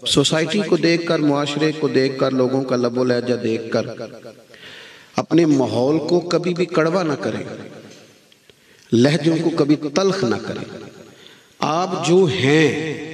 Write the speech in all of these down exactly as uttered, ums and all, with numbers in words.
Society کو دیکھ کر، معاشرے کو دیکھ کر، لوگوں کا لب و لہجہ دیکھ کر اپنے ماحول کو کبھی بھی کڑوا نہ کریں، لہجوں کو کبھی تلخ نہ کریں۔ آپ جو ہیں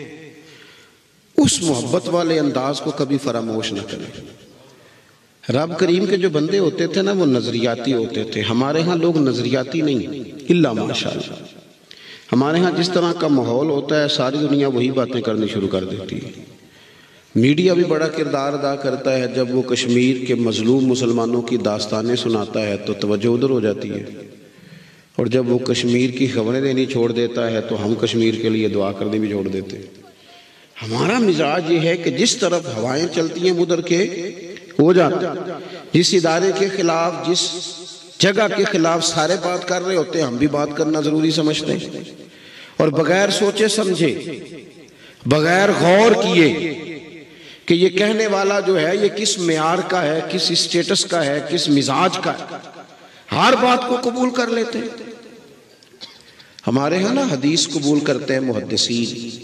اس محبت والے انداز کو کبھی فراموش نہ کریں۔ رب کریم کے جو بندے ہوتے تھے نا وہ نظریاتی ہوتے تھے، ہمارے ہاں لوگ نظریاتی نہیں، الا ماشاءاللہ۔ ہمارے ہاں جس طرح کا ماحول ہوتا ہے ساری دنیا وہی باتیں کرنی شروع کر دیتی ہے۔ میڈیا بھی بڑا کردار ادا کرتا ہے، جب وہ کشمیر کے مظلوم مسلمانوں کی داستانیں سناتا ہے تو توجہ ادھر ہو جاتی ہے، اور جب وہ کشمیر کی خبریں دینی چھوڑ دیتا ہے تو ہم کشمیر کے لیے دعا کرنی بھی چھوڑ دیتے ہیں۔ ہمارا مزاج یہ ہے کہ جس طرف ہوائیں چلتی ہیں ادھر کے ہو جاتا ہے، جس ادارے کے خلاف، جس جگہ کے خلاف سارے بات کر رہے ہوتے ہیں ہم بھی بات کرنا ضروری سمجھتے ہیں، اور بغیر سوچے سمجھے، بغیر غور کیے کہ یہ کہنے والا جو ہے یہ کس معیار کا ہے، کس اسٹیٹس کا ہے، کس مزاج کا ہے، ہر بات کو قبول کر لیتے ہیں۔ ہمارے ہاں نا حدیث قبول کرتے ہیں محدثین،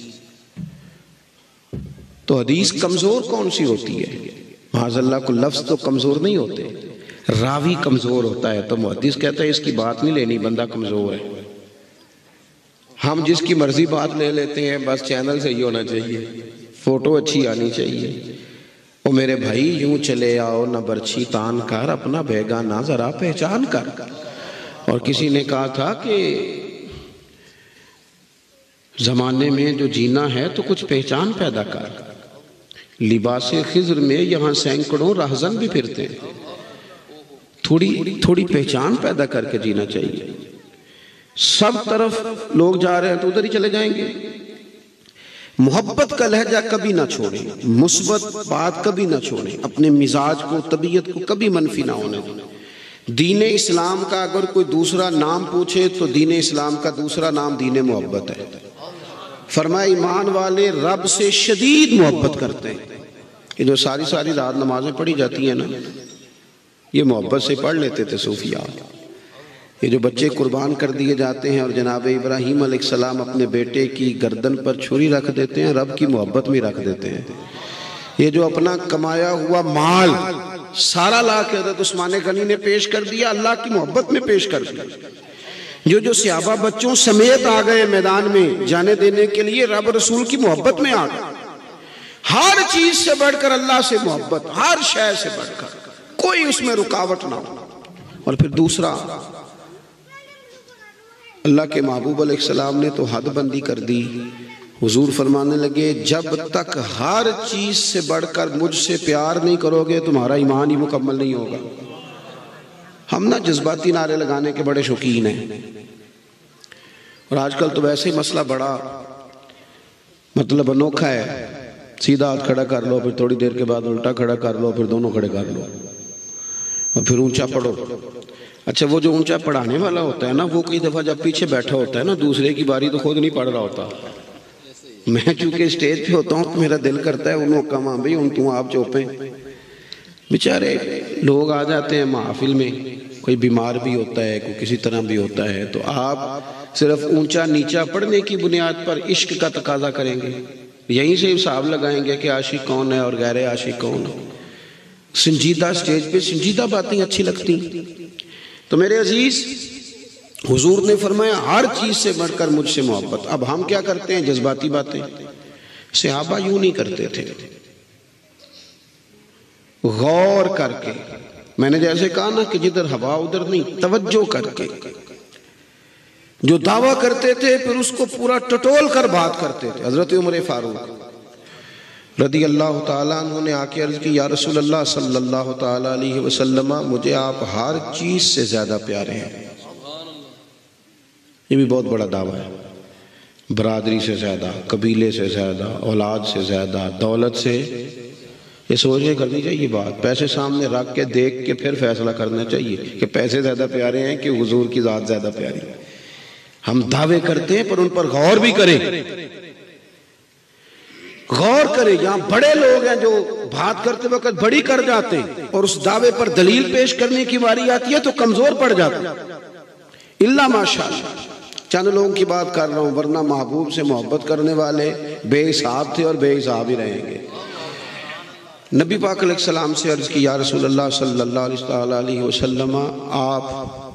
تو حدیث کمزور کون سی ہوتی ہے؟ معاذ اللہ کو لفظ تو کمزور نہیں ہوتے، راوی کمزور ہوتا ہے تو محدث کہتا ہے اس کی بات نہیں لینی، بندہ کمزور ہے۔ ہم جس کی مرضی بات لے لیتے ہیں، بس چینل صحیح ہونا چاہیے، فوٹو اچھی آنی چاہیے، او میرے بھائی یوں چلے آؤ نہ برچھی تان کر، اپنا بیگانہ ذرا پہچان کر۔ اور کسی نے کہا تھا کہ زمانے میں جو جینا ہے تو کچھ پہچان پیدا کر۔ لباس خضر میں یہاں سینکڑوں راہزن بھی پھرتے ہیں، تھوڑی تھوڑی پہچان پیدا کر کے جینا چاہیے۔ سب طرف لوگ جا رہے ہیں تو ادھر ہی چلے جائیں گے۔ محبت کا لہجہ کبھی نہ چھوڑیں، مثبت بات کبھی نہ چھوڑیں، اپنے مزاج کو، طبیعت کو کبھی منفی نہ ہونے دیں۔ دین اسلام کا اگر کوئی دوسرا نام پوچھے تو دین اسلام کا دوسرا نام دین محبت ہے۔ فرمایا ایمان والے رب سے شدید محبت کرتے ہیں۔ یہ جو ساری ساری رات نمازیں پڑھی جاتی ہیں نا، یہ محبت سے پڑھ لیتے تھے صوفیاء۔ یہ جو بچے قربان کر دیے جاتے ہیں اور جناب ابراہیم علیہ السلام اپنے بیٹے کی گردن پر چھری رکھ دیتے ہیں، رب کی محبت میں رکھ دیتے ہیں۔ یہ جو اپنا کمایا ہوا مال سارا لا کے حضرت عثمان غنی نے پیش کر دیا، اللہ کی محبت میں پیش کر دیا۔ جو جو صحابہ بچوں سمیت آ گئے میدان میں جانے دینے کے لیے، رب رسول کی محبت میں آ گئے۔ ہر چیز سے بڑھ کر اللہ سے محبت، ہر شے سے بڑھ کر، کوئی اس میں رکاوٹ نہ ہو۔ اور پھر دوسرا، اللہ کے محبوب علیہ السلام نے تو حد بندی کر دی۔ حضور فرمانے لگے جب تک ہر چیز سے بڑھ کر مجھ سے پیار نہیں کرو گے تمہارا ایمان ہی مکمل نہیں ہوگا۔ ہم نا جذباتی نعرے لگانے کے بڑے شوقین ہیں، اور آج کل تو ویسے ہی مسئلہ بڑا مطلب انوکھا ہے، سیدھا ہاتھ کھڑا کر لو، پھر تھوڑی دیر کے بعد الٹا کھڑا کر لو، پھر دونوں کھڑے کر لو، اور پھر اونچا پڑھو۔ اچھا وہ جو اونچا پڑھانے والا ہوتا ہے نا، وہ کئی دفعہ جب پیچھے بیٹھا ہوتا ہے نا، دوسرے کی باری تو خود نہیں پڑھ رہا ہوتا۔ میں چونکہ اسٹیج پہ ہوتا ہوں تو میرا دل کرتا ہے انہوں کا ماں بھئی ان تم آپ چوپیں۔ بیچارے لوگ آ جاتے ہیں محفل میں، کوئی بیمار بھی ہوتا ہے، کوئی کسی طرح بھی ہوتا ہے، تو آپ صرف اونچا نیچا پڑھنے کی بنیاد پر عشق کا تقاضا کریں گے، یہیں سے حساب لگائیں گے کہ عاشق کون ہے اور غیر عاشق کون ہے۔ سنجیدہ اسٹیج پہ سنجیدہ باتیں اچھی لگتی۔ تو میرے عزیز، حضور نے فرمایا ہر چیز سے بڑھ کر مجھ سے محبت۔ اب ہم کیا کرتے ہیں؟ جذباتی باتیں۔ صحابہ یوں نہیں کرتے تھے، غور کر کے، میں نے جیسے کہا نا کہ جدھر ہوا ادھر نہیں، توجہ کر کے جو دعویٰ کرتے تھے پھر اس کو پورا ٹٹول کر بات کرتے تھے۔ حضرت عمر فاروق رضی اللہ تعالیٰ عنہ نے آ کے عرض کی یا رسول اللہ صلی اللہ تعالیٰ علیہ وسلم، مجھے آپ ہر چیز سے زیادہ پیارے ہیں۔ یہ بھی بہت بڑا دعویٰ ہے، برادری سے زیادہ، قبیلے سے زیادہ، اولاد سے زیادہ، دولت سے۔ یہ سوچے کرنی چاہیے بات، پیسے سامنے رکھ کے دیکھ کے پھر فیصلہ کرنا چاہیے کہ پیسے زیادہ پیارے ہیں کہ حضور کی ذات زیادہ پیاری ہے۔ ہم دعوے کرتے ہیں پر ان پر غور بھی کریں، غور کریں۔ یہاں بڑے لوگ ہیں جو بات کرتے وقت بڑی کر جاتے ہیں اور اس دعوے پر دلیل پیش کرنے کی باری آتی ہے تو کمزور پڑ جاتے ہیں۔ اللہ ماشاءاللہ چند لوگوں کی بات کر رہا ہوں، ورنہ محبوب سے محبت کرنے والے بے حساب تھے اور بے حساب ہی رہیں گے۔ نبی پاک علیہ السلام سے عرض کی یا رسول اللہ صلی اللہ علیہ وسلم، آپ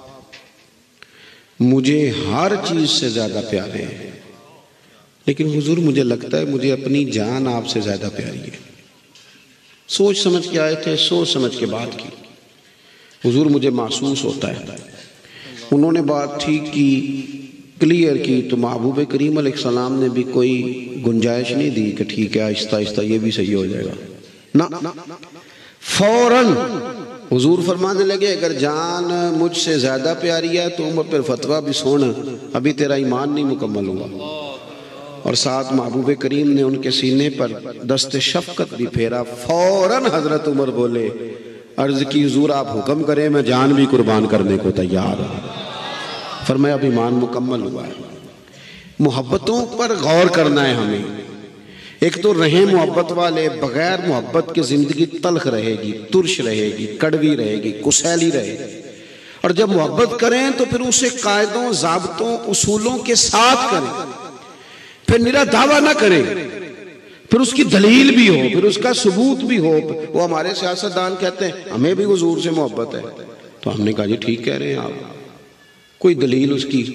مجھے ہر چیز سے زیادہ پیارے ہیں، لیکن حضور مجھے لگتا ہے مجھے اپنی جان آپ سے زیادہ پیاری ہے۔ سوچ سمجھ کے آئے تھے، سوچ سمجھ کے بات کی۔ حضور مجھے محسوس ہوتا ہے۔ انہوں نے بات ٹھیک کی، کلیئر کی، تو محبوب کریم علیہ السلام نے بھی کوئی گنجائش نہیں دی کہ ٹھیک ہے آہستہ آہستہ یہ بھی صحیح ہو جائے گا، نہ، فوراً حضور فرمانے لگے اگر جان مجھ سے زیادہ پیاری ہے تو عمر پر فتویٰ بھی سونا، ابھی تیرا ایمان نہیں مکمل ہوا۔ اور ساتھ محبوب کریم نے ان کے سینے پر دست شفقت بھی پھیرا۔ فوراً حضرت عمر بولے، عرض کی حضور آپ حکم کریں، میں جان بھی قربان کرنے کو تیار ہوں۔ فرمایا اب ایمان مکمل ہوا ہے۔ محبتوں پر غور کرنا ہے ہمیں۔ ایک تو رہیں محبت والے، بغیر محبت کی زندگی تلخ رہے گی، ترش رہے گی، کڑوی رہے گی، کسیلی رہے گی۔ اور جب محبت کریں تو پھر اسے قاعدوں، ضابطوں، اصولوں کے ساتھ کریں، پھر میرا دعویٰ نہ کریں، پھر اس کی دلیل بھی ہو، پھر اس کا ثبوت بھی ہو۔ وہ ہمارے سیاستدان کہتے ہیں ہمیں بھی حضور سے محبت ہے، تو ہم نے کہا جی ٹھیک کہہ رہے ہیں آپ، کوئی دلیل اس کی،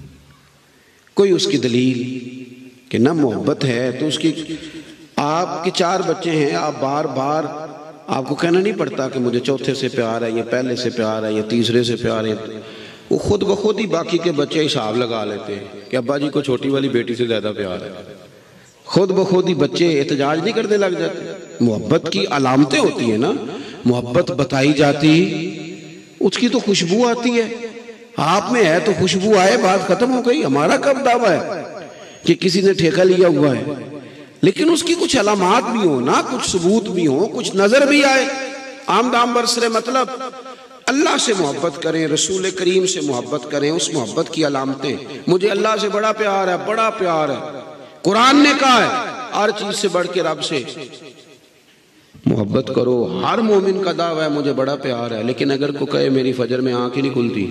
کوئی اس کی دلیل کہ نہ محبت ہے تو اس کی۔ آپ کے چار بچے ہیں، آپ بار بار آپ کو کہنا نہیں پڑتا کہ مجھے چوتھے سے پیار ہے، یہ پہلے سے پیار ہے، یہ تیسرے سے پیار ہے۔ وہ خود بخود ہی باقی کے بچے حساب لگا لیتے ہیں کہ ابا جی کو چھوٹی والی بیٹی سے زیادہ پیار ہے۔ خود بخود ہی بچے احتجاج نہیں کرنے لگ جاتے۔ محبت کی علامتیں ہوتی ہیں نا، محبت بتائی جاتی، اس کی تو خوشبو آتی ہے۔ آپ میں ہے تو خوشبو آئے، بات ختم ہو گئی۔ ہمارا کب دعویٰ ہے کہ کسی نے ٹھیکہ لیا ہوا ہے، لیکن اس کی کچھ علامات بھی ہوں نا، کچھ ثبوت بھی ہوں، کچھ نظر بھی آئے۔ عام دام برسر مطلب اللہ سے محبت کریں، رسول کریم سے محبت کریں، اس محبت کی علامتیں۔ مجھے اللہ سے بڑا پیار ہے، بڑا پیار ہے، قرآن نے کہا ہے ہر چیز سے بڑھ کے رب سے محبت کرو۔ ہر مومن کا دعویٰ ہے مجھے بڑا پیار ہے، لیکن اگر کوئی کہے میری فجر میں آنکھ ہی نہیں کھلتی،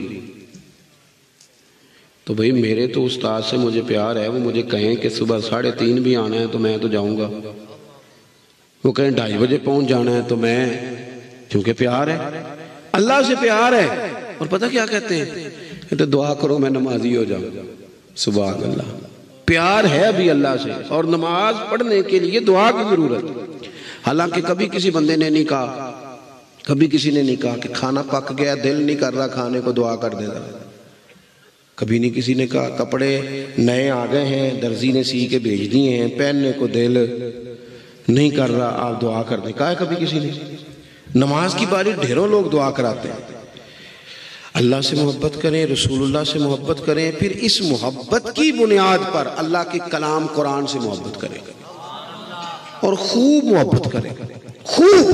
تو بھئی میرے تو استاد سے مجھے پیار ہے، وہ مجھے کہیں کہ صبح ساڑھے تین بھی آنا ہے تو میں تو جاؤں گا، وہ کہیں ڈھائی بجے پہنچ جانا ہے تو میں، کیونکہ پیار ہے، اللہ سے پیار ہے۔ اور پتہ کیا کہتے ہیں؟ کہتے دعا کرو میں نمازی ہو جاؤں۔ سبحان اللہ، پیار ہے ابھی اللہ سے، اور نماز پڑھنے کے لیے دعا کی ضرورت۔ حالانکہ کبھی کسی بندے نے نہیں کہا، کبھی کسی نے نہیں کہا کہ کھانا پک گیا، دل نہیں کر رہا کھانے کو، دعا کر دے گا۔ کبھی نہیں کسی نے کہا کپڑے نئے آ گئے ہیں، درزی نے سی کے بھیج دیے ہیں، پہننے کو دل نہیں کر رہا، آپ دعا کر دیں۔ کہا ہے کبھی کسی نے؟ نماز کی باری ڈھیروں لوگ دعا کراتے ہیں۔ اللہ سے محبت کریں، رسول اللہ سے محبت کریں، پھر اس محبت کی بنیاد پر اللہ کے کلام قرآن سے محبت کریں اور خوب محبت کریں، خوب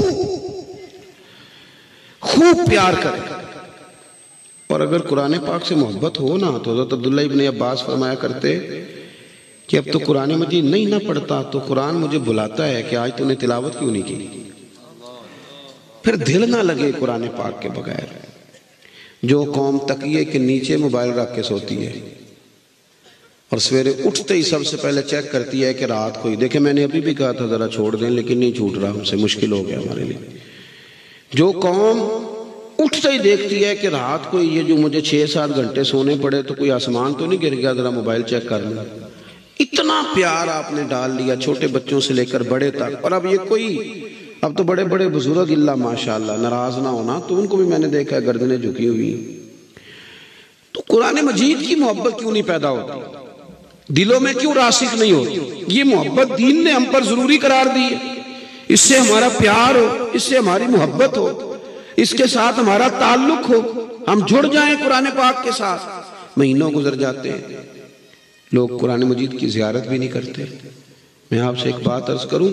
خوب پیار کریں۔ اور اگر قرآن پاک سے محبت ہو نا، تو حضرت عبداللہ ابن عباس فرمایا کرتے کہ اب تو قرآن مجید نہیں نہ پڑھتا تو قرآن مجھے بلاتا ہے کہ آج تو نے تلاوت کیوں نہیں کی۔ پھر دل نہ لگے قرآن پاک کے بغیر۔ جو قوم تکیے کے نیچے موبائل رکھ کے سوتی ہے اور سویرے اٹھتے ہی سب سے پہلے چیک کرتی ہے کہ رات کوئی، دیکھیں میں نے ابھی بھی کہا تھا ذرا چھوڑ دیں، لیکن نہیں چھوٹ رہا، ہم سے مشکل ہو گیا ہمارے لیے۔ جو قوم اٹھتے ہی دیکھتی ہے کہ رات کو یہ جو مجھے چھ سات گھنٹے سونے پڑے تو کوئی آسمان تو نہیں گر گیا، ذرا موبائل چیک کر لیں۔ اتنا پیار آپ نے ڈال لیا چھوٹے بچوں سے لے کر بڑے تک۔ اور اب یہ کوئی، اب تو بڑے بڑے بزرگ اللہ ماشاءاللہ ناراض نہ ہونا، تو ان کو بھی میں نے دیکھا ہے گردنیں جھکی ہوئی۔ تو قرآن مجید کی محبت کیوں نہیں پیدا ہوتی؟ دلوں میں کیوں راسخ نہیں ہوتی؟ یہ محبت دین نے ہم پر ضروری قرار دی ہے۔ اس سے ہمارا پیار ہو، اس سے ہماری محبت ہو، اس کے ساتھ ہمارا تعلق ہو، ہم جڑ جائیں قرآن پاک کے ساتھ۔ مہینوں گزر جاتے ہیں، لوگ قرآن مجید کی زیارت بھی نہیں کرتے۔ میں آپ سے ایک بات عرض کروں،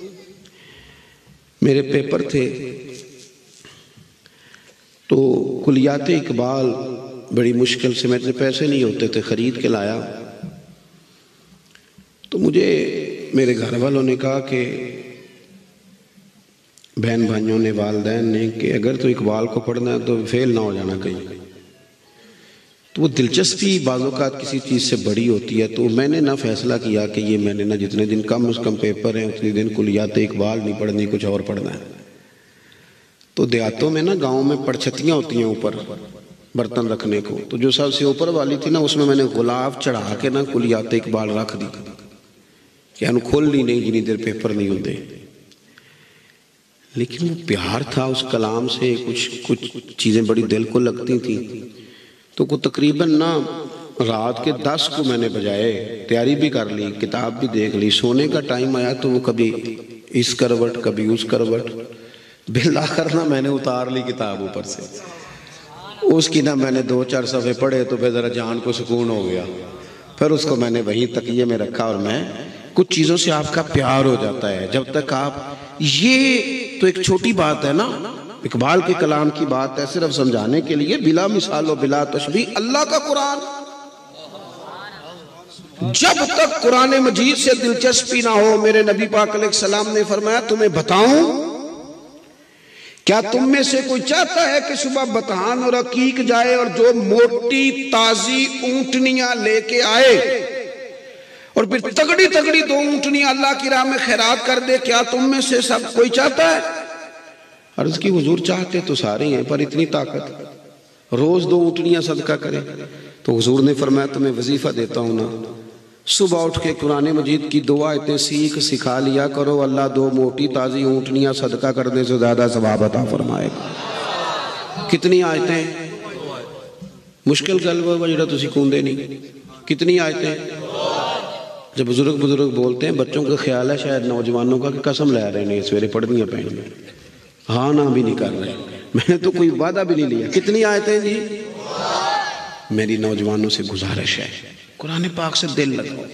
میرے پیپر تھے تو کلیات اقبال بڑی مشکل سے، میرے پیسے نہیں ہوتے تھے، خرید کے لایا۔ تو مجھے میرے گھر والوں نے کہا کہ بہن بھائیوں نے، والدین نے، کہ اگر تو اقبال کو پڑھنا ہے تو فیل نہ ہو جانا کہیں۔ تو وہ دلچسپی بعض اوقات کسی چیز سے بڑی ہوتی ہے. تو میں نے نہ فیصلہ کیا کہ یہ میں نے نہ جتنے دن کم از کم پیپر ہیں اتنے دن کلیات اقبال نہیں پڑھنی، کچھ اور پڑھنا ہے. تو دیہاتوں میں نا گاؤں میں پرچھتیاں ہوتی ہیں اوپر برتن رکھنے کو، تو جو سب سے اوپر والی تھی نا اس میں میں نے غلاف چڑھا کے نا کلیات اقبال رکھ دی کہ انہوں کھول لی نہیں جنی دیر پیپر نہیں ہوتے. لیکن وہ پیار تھا اس کلام سے، کچھ کچھ چیزیں بڑی دل کو لگتی تھیں. تو کو تقریباً نا رات کے دس کو میں نے بجائے تیاری بھی کر لی، کتاب بھی دیکھ لی. سونے کا ٹائم آیا تو وہ کبھی اس کروٹ کبھی اس کروٹ، بالآخر نا میں نے اتار لی کتاب اوپر سے. اس کی نا میں نے دو چار صفحے پڑھے تو پھر ذرا جان کو سکون ہو گیا. پھر اس کو میں نے وہیں تکیے میں رکھا. اور میں کچھ چیزوں سے آپ کا پیار ہو جاتا ہے جب تک آپ، یہ تو ایک چھوٹی بات ہے نا، اقبال کے کلام کی بات ہے صرف سمجھانے کے لیے، بلا مثال و بلا تشبیہ اللہ کا قرآن. جب تک قرآن مجید سے دلچسپی نہ ہو، میرے نبی پاک علیہ السلام نے فرمایا تمہیں بتاؤں، کیا تم میں سے کوئی چاہتا ہے کہ صبح بتان اور عقیق جائے اور جو موٹی تازی اونٹنیاں لے کے آئے اور پھر تگڑی تگڑی دو اونٹنیاں اللہ کی راہ میں خیرات کر دے؟ کیا تم میں سے سب کوئی چاہتا ہے؟ عرض کی حضور چاہتے تو سارے ہیں، پر اتنی طاقت روز دو اونٹنیاں صدقہ کرے. تو حضور نے فرمایا تمہیں وظیفہ دیتا ہوں نا، صبح اٹھ کے قرآن مجید کی دو آیتیں سیکھ سکھا لیا کرو، اللہ دو موٹی تازی اونٹنیاں صدقہ کرنے سے زیادہ ثواب عطا فرمائے گا. کتنی آیتیں؟ مشکل گل وہ جڑا تسی کوندے نہیں. کتنی آیتیں؟ جب بزرگ بزرگ بولتے ہیں بچوں کا خیال ہے شاید نوجوانوں کا کہ قسم لے رہے ہیں سویرے پڑھنیاں پہن میں، ہاں نہ بھی نہیں کر رہے. میں نے تو کوئی وعدہ بھی نہیں لیا. کتنی آیتیں جی؟ میری نوجوانوں سے گزارش ہے قرآن پاک سے دل لگاؤ.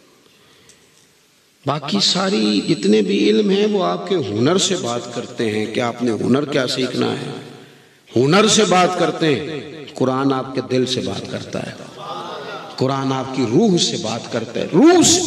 باقی ساری جتنے بھی علم ہیں وہ آپ کے ہنر سے بات کرتے ہیں کہ آپ نے ہنر کیا سیکھنا ہے، ہنر سے بات کرتے ہیں. قرآن آپ کے دل سے بات کرتا ہے، قرآن آپ کی روح سے بات کرتا ہے، روح سے.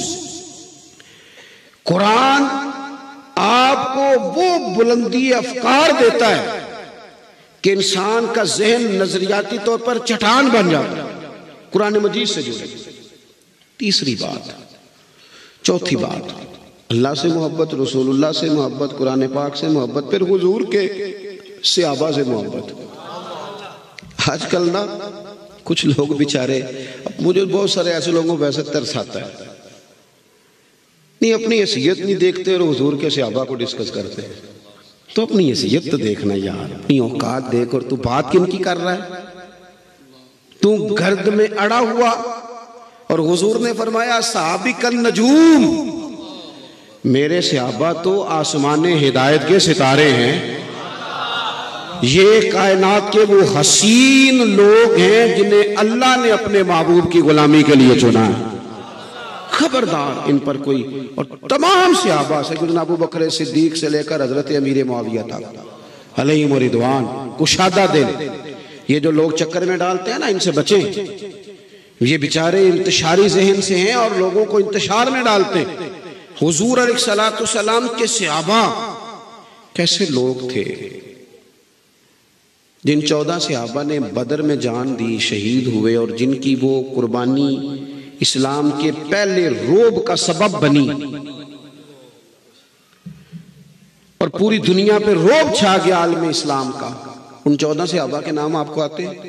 قرآن آپ کو وہ بلندی افکار دیتا ہے کہ انسان کا ذہن نظریاتی طور پر چٹان بن جاتا ہے قرآن مجید سے جڑے. تیسری بات، چوتھی بات، اللہ سے محبت، رسول اللہ سے محبت، قرآن پاک سے محبت، پھر حضور کے صحابہ سے محبت. آج کل نا کچھ لوگ بیچارے، مجھے بہت سارے ایسے لوگوں ویسے ترس آتا ہے، نہیں اپنی حیثیت نہیں دیکھتے اور حضور کے صحابہ کو ڈسکس کرتے ہیں. تو اپنی حیثیت تو دیکھنا یار، اپنی اوقات دیکھ. اور تو بات کن کی کر رہا ہے؟ تو گرد میں اڑا ہوا. اور حضور نے فرمایا سابق النجوم، میرے صحابہ تو آسمان ہدایت کے ستارے ہیں. یہ کائنات کے وہ حسین لوگ ہیں جنہیں اللہ نے اپنے محبوب کی غلامی کے لیے چنا ہے. خبردار ان پر کوئی. اور تمام صحابہ سیدنا ابو بکر صدیق سے لے کر حضرت امیر معاویہ تک علیہم رضوان، کشادہ دل. یہ جو لوگ چکر میں ڈالتے ہیں نا ان سے بچیں، یہ بیچارے انتشاری ذہن سے ہیں اور لوگوں کو انتشار میں ڈالتے ہیں. حضور علیہ السلام کے صحابہ کیسے لوگ تھے جن چودہ صحابہ نے بدر میں جان دی، شہید ہوئے، اور جن کی وہ قربانی اسلام کے پہلے روب کا سبب بنی اور پوری دنیا پہ روب چھا گیا عالم اسلام کا. ان چودہ صحابہ کے نام آپ کو آتے ہیں؟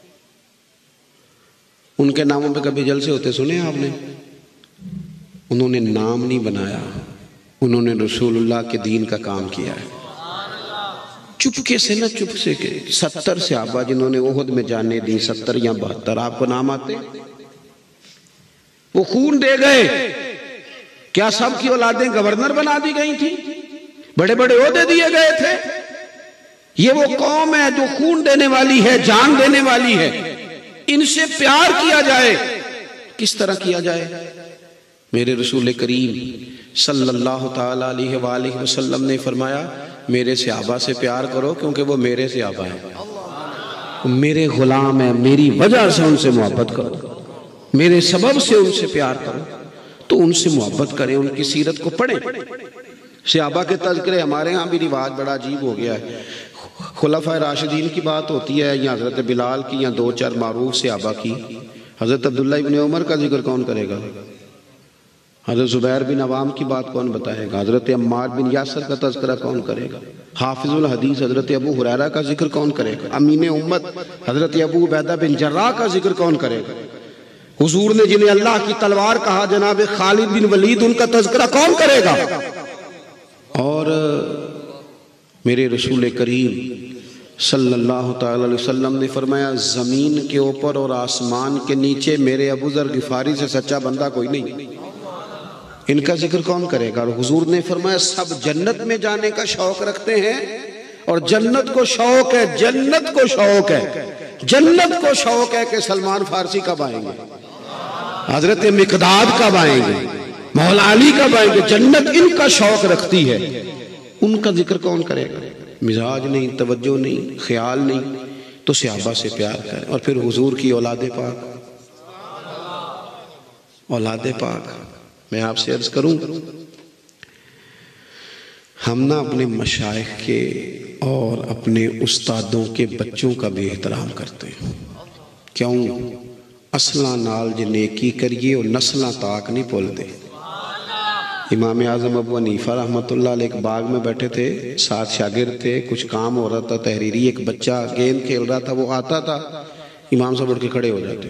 ان کے ناموں پہ کبھی جلسے ہوتے سنے آپ نے؟ انہوں نے نام نہیں بنایا، انہوں نے رسول اللہ کے دین کا کام کیا ہے. چپکے سے نہ چپ سے کے ستر صحابہ جنہوں نے احد میں جانے دی، ستر یا بہتر، آپ کو نام آتے؟ وہ خون دے گئے. کیا سب کی اولادیں گورنر بنا دی گئی تھی؟ بڑے بڑے عہدے دیے گئے تھے؟ یہ وہ قوم ہے جو خون دینے والی ہے، جان دینے والی ہے. ان سے پیار کیا جائے. کس طرح کیا جائے؟ میرے رسول کریم صلی اللہ تعالی علیہ وآلہ وسلم نے فرمایا میرے صحابہ سے پیار کرو کیونکہ وہ میرے صحابہ ہیں، میرے غلام ہیں، میری وجہ سے ان سے محبت کرو، میرے سبب سے ان سے پیار کرو. تو ان سے محبت کریں، ان کی سیرت کو پڑھیں. صحابہ کے تذکرے ہمارے ہاں بھی رواج بڑا عجیب ہو گیا ہے. خلفائے راشدین کی بات ہوتی ہے یا حضرت بلال کی یا دو چار معروف صحابہ کی، حضرت عبداللہ ابن عمر کا ذکر کون کرے گا؟ حضرت زبیر بن عوام کی بات کون بتائے گا؟ حضرت عمار بن یاسر کا تذکرہ کون کرے گا؟ حافظ الحدیث حضرت ابو ہریرہ کا ذکر کون کرے گا؟ امین امت حضرت ابو عبیدہ بن جراح کا ذکر کون کرے گا؟ حضور نے جنہیں اللہ کی تلوار کہا جناب خالد بن ولید، ان کا تذکرہ کون کرے گا؟ اور میرے رسول کریم صلی اللہ تعالی علیہ وسلم نے فرمایا زمین کے اوپر اور آسمان کے نیچے میرے ابو ذر غفاری سے سچا بندہ کوئی نہیں، ان کا ذکر کون کرے گا؟ اور حضور نے فرمایا سب جنت میں جانے کا شوق رکھتے ہیں، اور جنت کو شوق ہے، جنت کو شوق ہے، جنت کو شوق ہے کہ سلمان فارسی کب آئیں گے، حضرت مقداد کب آئیں گے، مولا علی کب آئیں گے، جنت ان کا شوق رکھتی ہے، ان کا ذکر کون کرے گا؟ مزاج نہیں، توجہ نہیں، خیال نہیں، تو صحابہ سے پیار کریں۔ اور پھر حضور کی اولاد پاک، اولاد پاک، میں آپ سے عرض کروں ہم نہ اپنے مشائخ کے اور اپنے استادوں کے بچوں کا بھی احترام کرتے ہیں، کیوں؟ اصلاں نال جے نیکی کریے اور نسلاں تاک نہیں بھول دے۔ امام اعظم ابو حنیفہ رحمۃ اللہ علیہ ایک باغ میں بیٹھے تھے، ساتھ شاگرد تھے، کچھ کام ہو رہا تھا تحریری، ایک بچہ گیند کھیل رہا تھا، وہ آتا تھا امام صاحب اٹھ کے کھڑے ہو جاتے،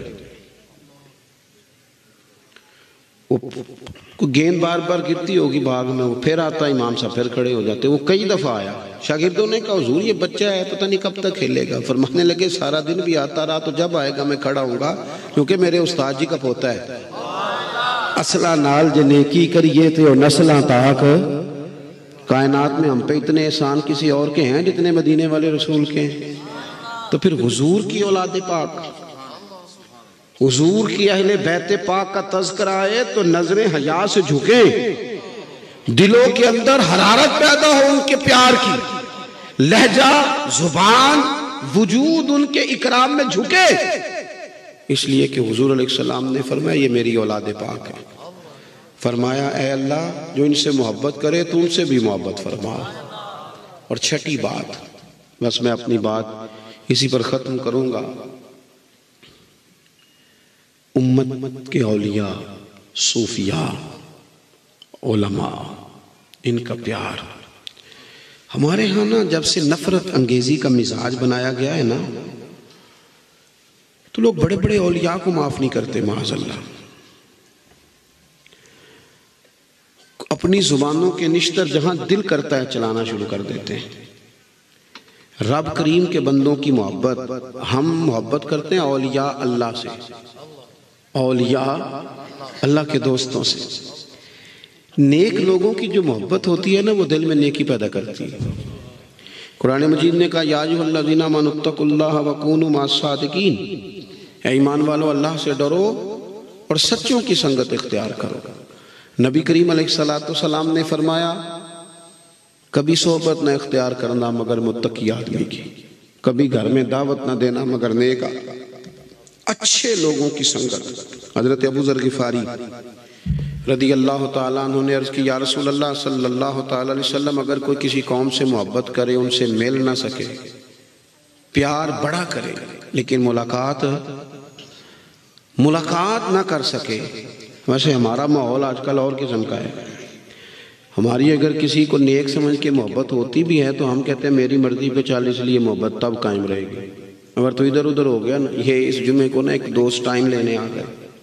وہ گیند بار بار گرتی ہوگی باغ میں، وہ پھر آتا امام صاحب پھر کھڑے ہو جاتے، وہ کئی دفعہ آیا، شاگردوں نے کہا حضور یہ بچہ ہے پتہ نہیں کب تک کھیلے گا، فرمانے لگے سارا دن بھی آتا رہا تو جب آئے گا میں کھڑا ہوں گا، کیونکہ میرے استاد جی کا پوتا ہے۔ اصلہ نال جے نیکی کریے تھے اور نسلاں تاک، کائنات میں ہم پہ اتنے احسان کسی اور کے ہیں جتنے مدینے والے رسول کے ہیں؟ تو پھر حضور کی اولاد پاک، حضور کی اہل بیت پاک کا تذکرہ آئے تو نظریں حیا سے جھکیں، دلوں کے اندر حرارت پیدا ہو ان کے پیار کی، لہجہ، زبان، وجود ان کے اکرام میں جھکے، اس لیے کہ حضور علیہ السلام نے فرمایا یہ میری اولاد پاک ہے۔ فرمایا اے اللہ جو ان سے محبت کرے تو ان سے بھی محبت فرما۔ اور چھٹی بات، بس میں اپنی بات اسی پر ختم کروں گا، امت کے اولیاء، صوفیاء، علماء، ان کا پیار۔ ہمارے ہاں نا جب سے نفرت انگیزی کا مزاج بنایا گیا ہے نا تو لوگ بڑے بڑے اولیاء کو معاف نہیں کرتے، معاذ اللہ، اپنی زبانوں کے نشتر جہاں دل کرتا ہے چلانا شروع کر دیتے ہیں۔ رب کریم کے بندوں کی محبت، ہم محبت کرتے ہیں اولیاء اللہ سے، اولیاء اللہ کے دوستوں سے۔ نیک لوگوں کی جو محبت ہوتی ہے نا وہ دل میں نیکی پیدا کرتی ہے۔ قرآن مجید نے کہا یا ایھا الذین آمنوا اتقوا اللہ وکونوا مع الصادقین، اے ایمان والو اللہ سے ڈرو اور سچوں کی سنگت اختیار کرو۔ نبی کریم علیہ السلام نے فرمایا کبھی صحبت نہ اختیار کرنا مگر متقی آدمی کی، کبھی گھر میں دعوت نہ دینا مگر نیک اچھے لوگوں کی سنگت۔ حضرت ابو ذر غفاری رضی اللہ تعالیٰ عنہ نے عرض کی یا رسول اللہ صلی اللہ تعالیٰ علیہ وسلم اگر کوئی کسی قوم سے محبت کرے، ان سے مل نہ سکے، پیار بڑا کرے لیکن ملاقات ملاقات نہ کر سکے، ویسے ہمارا ماحول آج کل اور قسم کا ہے، ہماری اگر کسی کو نیک سمجھ کے محبت ہوتی بھی ہے تو ہم کہتے ہیں میری مرضی پہ چال، اس لیے محبت تب قائم رہے گی، اگر تو ادھر ادھر ہو گیا نا، یہ اس جمعے کو نا ایک دوست ٹائم لینے آ گئے،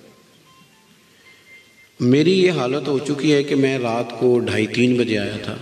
میری یہ حالت ہو چکی ہے کہ میں رات کو ڈھائی تین بجے آیا تھا،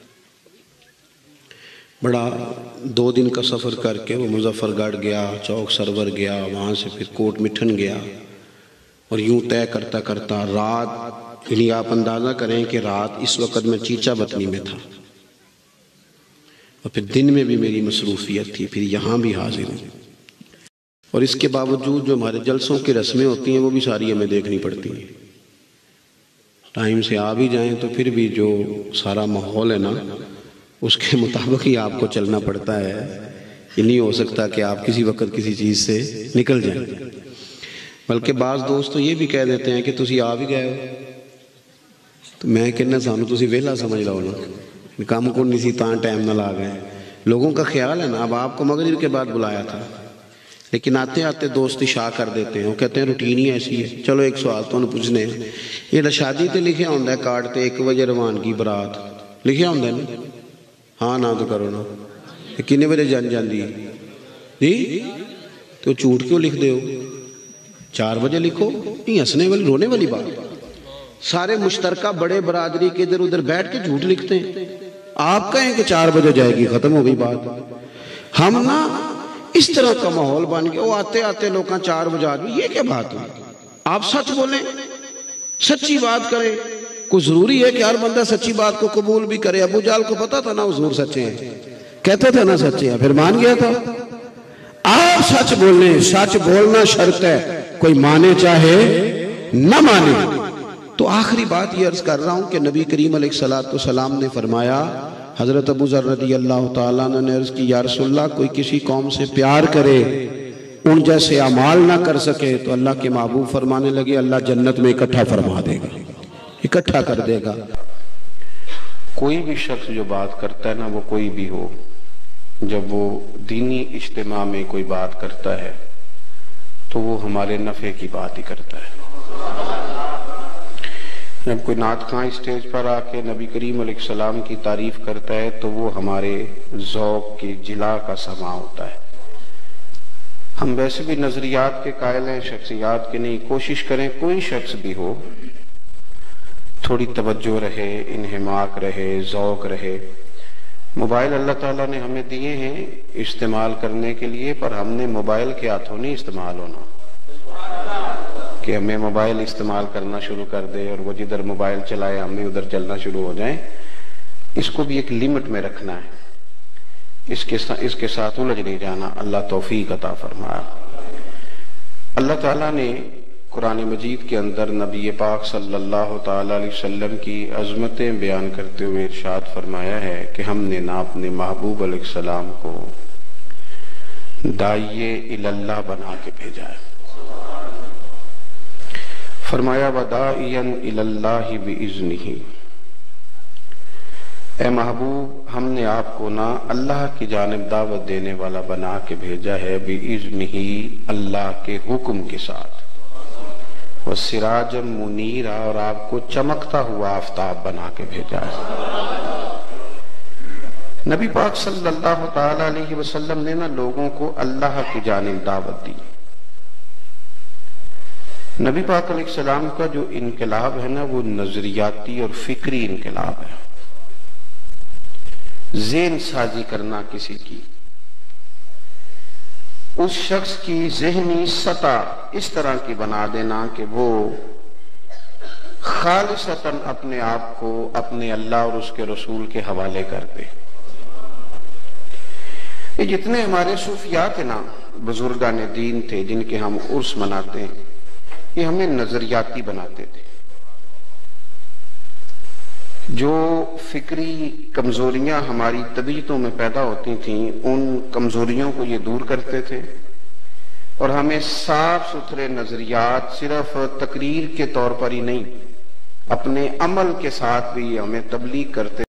بڑا دو دن کا سفر کر کے وہ مظفر گڑھ گیا، چوک سرور گیا، وہاں سے پھر کوٹ مٹھن گیا، اور یوں طے کرتا کرتا رات، یعنی آپ اندازہ کریں کہ رات اس وقت میں چیچا بطنی میں تھا، اور پھر دن میں بھی میری مصروفیت تھی، پھر یہاں بھی حاضر ہوں، اور اس کے باوجود جو ہمارے جلسوں کی رسمیں ہوتی ہیں وہ بھی ساری ہمیں دیکھنی پڑتی ہیں، ٹائم سے آ بھی جائیں تو پھر بھی جو سارا ماحول ہے نا اس کے مطابق ہی آپ کو چلنا پڑتا ہے، یہ نہیں ہو سکتا کہ آپ کسی وقت کسی چیز سے نکل جائیں، بلکہ بعض دوست تو یہ بھی کہہ دیتے ہیں کہ تسی آ بھی گئے ہو، تو میں کہنا سانو تسی ویلا سمجھ لو نا، کام کو نہیں سی تاں ٹائم نہ لا گئے، لوگوں کا خیال ہے نا اب آپ کو مغرب کے بعد بلایا تھا، لیکن آتے آتے دوست شاہ کر دیتے ہیں، وہ کہتے ہیں روٹین ہی ایسی ہے، چلو ایک سوال تو پوچھنے ہیں۔ یہ شادی تے لکھیا ہوندا ہے کارڈ تے ایک بجے روانگی برات لکھیا ہوندا ہے نا، ہاں نہ تو کرو نا، کنے بجے جان جاندی ہے جی، تو جھوٹ کیوں لکھ دے ہو؟ چار بجے لکھو، یہ ہنسنے والی رونے والی بات۔ سارے مشترکہ بڑے برادری کے ادھر ادھر بیٹھ کے جھوٹ لکھتے ہیں، آپ کہیں کہ چار بجے جائے گی، ختم ہو گئی بات۔ ہم نا اس طرح کا ماحول بن گیا، وہ آتے آتے لوگاں چار بجے آ گئی، یہ کیا بات ہے؟ آپ سچ بولیں، سچی بات کریں۔ کوئی ضروری ہے کہ ہر بندہ سچی بات کو قبول بھی کرے؟ ابو جہل کو پتا تھا نا حضور سچے ہیں، کہتے تھے نا سچے ہیں، پھر مان گیا تھا۔ آپ سچ بولیں، سچ بولنا شرط ہے، کوئی مانے چاہے نہ مانے۔ تو آخری بات یہ عرض کر رہا ہوں کہ نبی کریم علیہ السلام نے فرمایا، حضرت ابو ذر رضی اللہ تعالیٰ عنہ نے عرض کی یا رسول اللہ کوئی کسی قوم سے پیار کرے ان جیسے اعمال نہ کر سکے تو اللہ کے محبوب فرمانے لگے اللہ جنت میں اکٹھا فرما دے گا، اکٹھا کر دے گا۔ کوئی بھی شخص جو بات کرتا ہے نا، وہ کوئی بھی ہو، جب وہ دینی اجتماع میں کوئی بات کرتا ہے تو وہ ہمارے نفع کی بات ہی کرتا ہے۔ جب کوئی نعت خواں اسٹیج پر آ کے نبی کریم علیہ السلام کی تعریف کرتا ہے تو وہ ہمارے ذوق کی جلا کا سماع ہوتا ہے۔ ہم ویسے بھی نظریات کے قائل ہیں، شخصیات کے نہیں۔ کوشش کریں کوئی شخص بھی ہو، تھوڑی توجہ رہے، انہماک رہے، ذوق رہے۔ موبائل اللہ تعالیٰ نے ہمیں دیے ہیں استعمال کرنے کے لیے، پر ہم نے موبائل کے ہاتھوں نہیں استعمال ہونا کہ ہمیں موبائل استعمال کرنا شروع کر دے اور وہ جدھر موبائل چلائے ہم بھی ادھر چلنا شروع ہو جائیں۔ اس کو بھی ایک لیمٹ میں رکھنا ہے، اس کے ساتھ اس کے ساتھ الجھ نہیں جانا۔ اللہ توفیق عطا فرمایا۔ اللہ تعالیٰ نے قرآن مجید کے اندر نبی پاک صلی اللہ تعالیٰ علیہ وسلم کی عظمتیں بیان کرتے ہوئے ارشاد فرمایا ہے کہ ہم نے نہ اپنے محبوب علیہ السلام کو داعیے اللہ بنا کے بھیجا ہے۔ فرمایا وَدَاعِيًا إِلَى اللَّهِ بِإِذْنِهِ، اے محبوب ہم نے آپ کو نہ اللہ کی جانب دعوت دینے والا بنا کے بھیجا ہے، بِإِذْنِهِ اللہ کے حکم کے ساتھ، وَسِرَاجًا مُنِيرًا اور آپ کو چمکتا ہوا آفتاب بنا کے بھیجا ہے۔ نبی پاک صلی اللہ تعالیٰ علیہ وسلم نے نا لوگوں کو اللہ کی جانب دعوت دی۔ نبی پاک علیہ السلام کا جو انقلاب ہے نا وہ نظریاتی اور فکری انقلاب ہے۔ ذہن سازی کرنا کسی کی، اس شخص کی ذہنی سطح اس طرح کی بنا دینا کہ وہ خالصتاً اپنے آپ کو اپنے اللہ اور اس کے رسول کے حوالے کر دے۔ یہ جتنے ہمارے صوفیات ہیں نا، بزرگان دین تھے جن کے ہم عرس مناتے ہیں، یہ ہمیں نظریاتی بناتے تھے۔ جو فکری کمزوریاں ہماری طبیعتوں میں پیدا ہوتی تھیں ان کمزوریوں کو یہ دور کرتے تھے اور ہمیں صاف ستھرے نظریات صرف تقریر کے طور پر ہی نہیں، اپنے عمل کے ساتھ بھی ہمیں تبلیغ کرتے